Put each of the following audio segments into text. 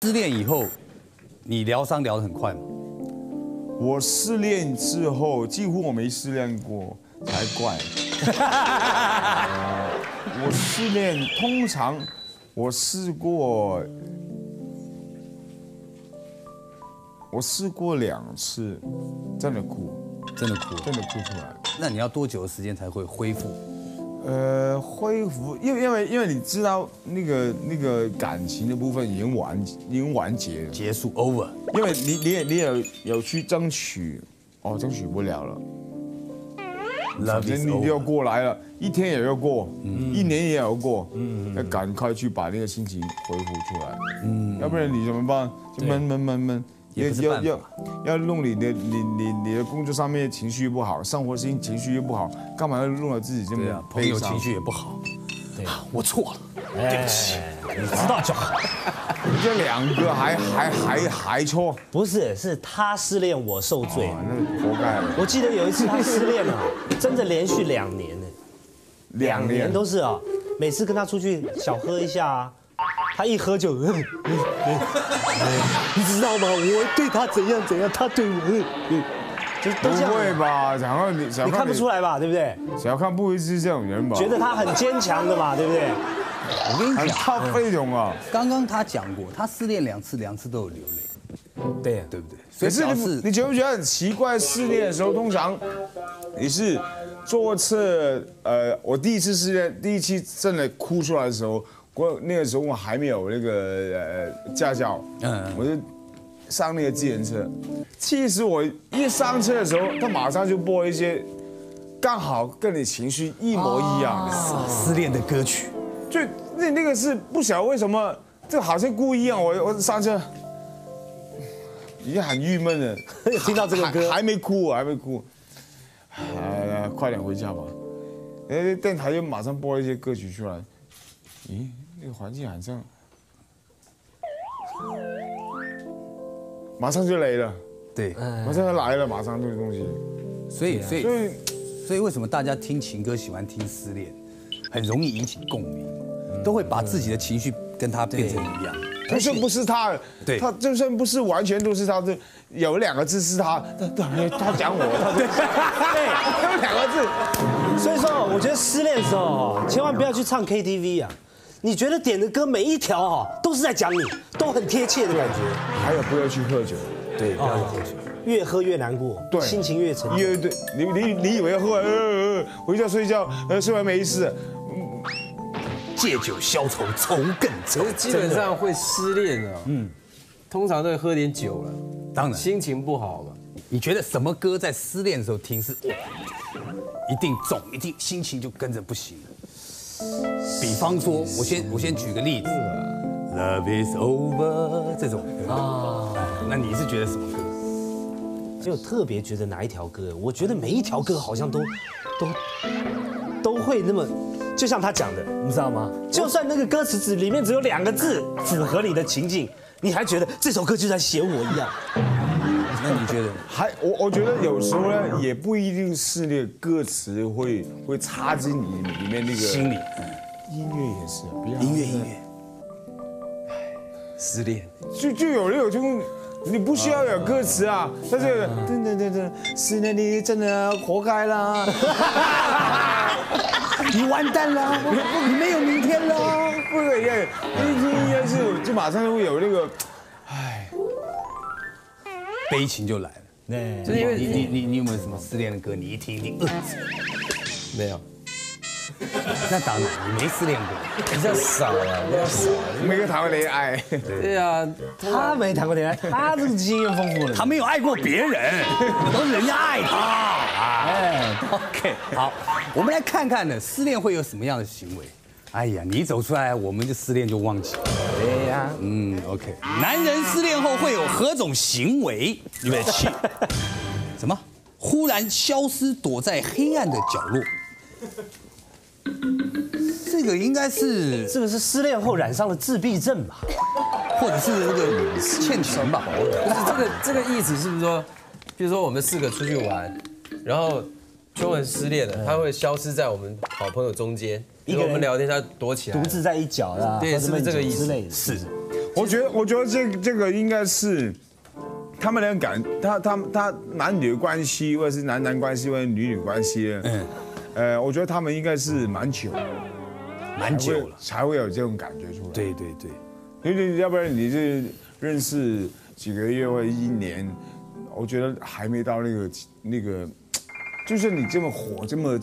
失恋以后，你疗伤疗得很快吗？ 我失恋之后，几乎我没失恋过，才怪。我失恋通常我试过2次，真的哭出来。 那你要多久的时间才会恢复？ 恢复，因为你知道那个感情的部分已经完结了， 结束 over。 因为你也有去争取，争取不了了。反正你就要过来了，一天也要过，1年也要过，要赶快去把那个心情恢复出来，要不然你怎么办？就闷，要弄你的工作上面情绪不好，生活情绪又不好，干嘛要弄得自己这么朋友情绪也不好？对啊，我错了，对不起，你知道就好。 这2个还错， 不是，是他失恋，我受罪， 那活该了。 我记得有一次他失恋啊，真的连续2年呢，2年都是啊，每次跟他出去小喝一下啊，他一喝就，你知道吗？我对他怎样，他对我，就都这样。 不会吧？ 你看不出来吧？对不对？ 小康不会是这种人吧？ 觉得他很坚强的嘛，对不对？ 我跟你讲， 他非常啊。 刚刚他讲过，他失恋2次，2次都有流泪，对不对？ 可是你觉不觉得很奇怪？失恋的时候，通常你是做次我第一次失恋，第一次真的哭出来的时候，那个时候我还没有那个驾照，我就上那个计程车。其实我一上车的时候，他马上就播一些刚好跟你情绪一模一样的失恋的歌曲。 就那个是不晓得为什么，这好像故意一样。我上车已经很郁闷了， 听到这个歌还没哭，快点回家吧。电台就马上播了一些歌曲出来，咦，那个环境好像马上就来了， 对， 马上就来了，马上这个东西。 所以为什么大家听情歌喜欢听失恋，很容易引起共鸣，都会把自己的情绪跟他变成一样。 就算不是他， 对， 他就算不是完全都是他，有2个字是他讲我，有2个字。 所以说，我觉得失恋的时候千万不要去唱 KTV 啊！你觉得点的歌每一条都是在讲你，都很贴切的感觉。 还有不要去喝酒， 对，不要喝酒， 越喝越难过， 对， 心情越沉。 对，你以为喝完回家睡觉，睡完没事。 借酒消愁，愁更愁。 可是基本上会失恋啊，通常都会喝点酒了， 当然心情不好嘛。 你觉得什么歌在失恋的时候听是一定中，一定心情就跟着不行了？比方说，我先举个例子，Love is over 这种歌啊，那你是觉得什么歌？ 就特别觉得哪一条歌，我觉得每一条歌好像都会那么，就像他讲的，你知道吗？就算那个歌词里面只有2个字符合你的情境，你还觉得这首歌就在写我一样。 那你觉得？ 我觉得有时候呢，也不一定是那个歌词会插进你里面那个心里。 音乐也是，不要音乐。 失恋就有那种。你不需要有歌词啊，但是噔，失恋你真的活该啦， 你完蛋了，你没有明天了。 不是，音乐是就马上会有那个， 悲情就来了。 对， 就是因为你有没有什么失恋的歌，你一听一定没有？ 那当然，你没失恋过， 比较少啊， 没有谈过恋爱。 对啊， 他没谈过恋爱，他这个经验丰富了。 他没有爱过别人，都是人家爱他。OK， 好，我们来看看呢，失恋会有什么样的行为？哎呀，你走出来，我们就失恋就忘记了。 对呀 ，OK。男人失恋后会有何种行为？预备起。什么？忽然消失，躲在黑暗的角落。这个应该是这个是失恋后染上了自闭症吧， 或者是那个欠钱吧？ 不是这个意思是不是说，比如说我们4个出去玩，然后秋文失恋了，他会消失在我们好朋友中间，一个人聊天他躲起来， 独自在一角啦， 对，是不是这个意思？ 之类的。 是， 我觉得这个应该是他们的他男女关系，或者是男男关系，或者女女关系，我觉得他们应该是蛮久了才会有这种感觉出来。 对对对， 因为要不然你是认识几个月或者1年，我觉得还没到那个。就是你这么火，这么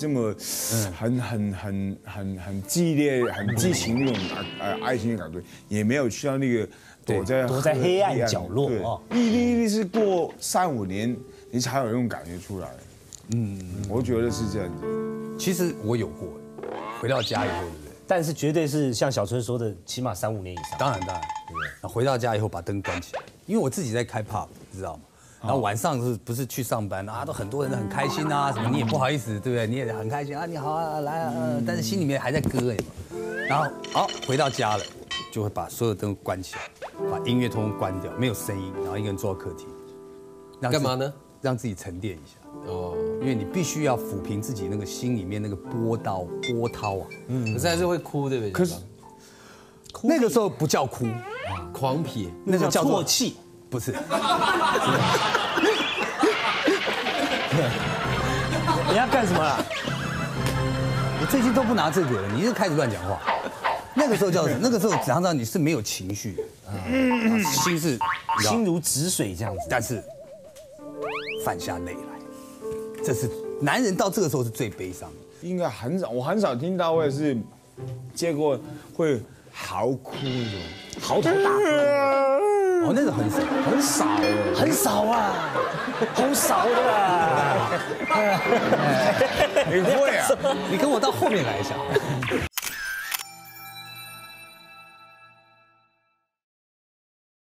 很激烈、很激情那种爱情的感觉，也没有去到那个躲在黑暗角落哦。 一定是过3-5年，你才有那种感觉出来。我觉得是这样子。 其实我有过，回到家以后，对不对？ 但是绝对是像小春说的，起码3-5年以上。 当然，对不对？那回到家以后把灯关起来，因为我自己在开 pub， 你知道吗？然后晚上不是去上班啊，都很多人很开心啊，什么你也不好意思，对不对？你也很开心啊，你好啊，来啊，但是心里面还在歌哎。然后好回到家了，就会把所有灯关起来，把音乐通通关掉，没有声音，然后一个人坐到客厅， 干嘛呢？ 让自己沉淀一下。 哦， 因为你必须要抚平自己那个心里面那个波涛啊。 可是还是会哭，对不对？ 可是那个时候不叫哭， 狂撇， 那个叫做啜泣。 不是， 你要干什么啦？ 我最近都不拿这个了，你就开始乱讲话。那个时候叫什么？那个时候常常你是没有情绪，心是心如止水这样子， 但是泛下泪来，这是男人到这个时候是最悲伤的。 应该很少，我很少听到或者是见过会嚎哭那种， 嚎啕大哭。 哦，那个很少， 很少啊，好少的啦。 你会啊？ 你跟我到后面来一下。